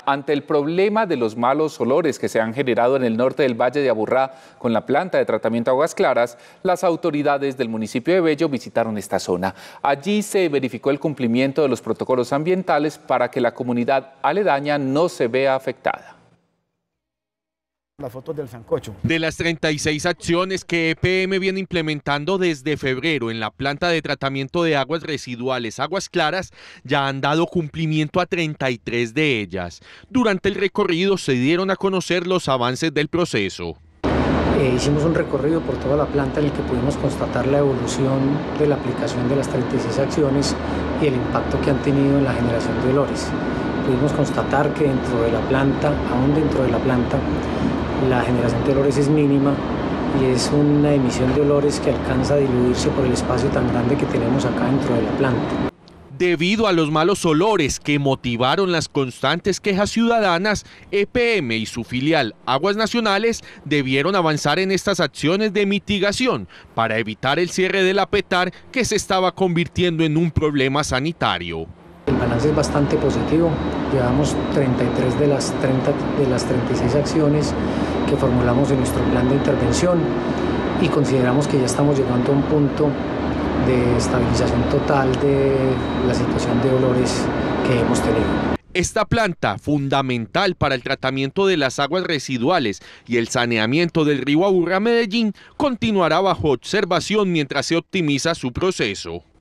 ante el problema de los malos olores que se han generado en el norte del Valle de Aburrá con la planta de tratamiento de Aguas Claras, las autoridades del municipio de Bello visitaron esta zona. Allí se verificó el cumplimiento de los protocolos ambientales para que la comunidad aledaña no se vea afectada. Las fotos del sancocho. De las 36 acciones que EPM viene implementando desde febrero en la planta de tratamiento de aguas residuales Aguas Claras, ya han dado cumplimiento a 33 de ellas. Durante el recorrido se dieron a conocer los avances del proceso. Hicimos un recorrido por toda la planta en el que pudimos constatar la evolución de la aplicación de las 36 acciones y el impacto que han tenido en la generación de olores. Pudimos constatar que dentro de la planta, aún dentro de la planta, la generación de olores es mínima y es una emisión de olores que alcanza a diluirse por el espacio tan grande que tenemos acá dentro de la planta. Debido a los malos olores que motivaron las constantes quejas ciudadanas, EPM y su filial Aguas Nacionales debieron avanzar en estas acciones de mitigación para evitar el cierre de la Petar, que se estaba convirtiendo en un problema sanitario. El balance es bastante positivo. Llevamos 33 de las 36 acciones que formulamos en nuestro plan de intervención y consideramos que ya estamos llegando a un punto de estabilización total de la situación de olores que hemos tenido. Esta planta, fundamental para el tratamiento de las aguas residuales y el saneamiento del río Aburrá Medellín, continuará bajo observación mientras se optimiza su proceso.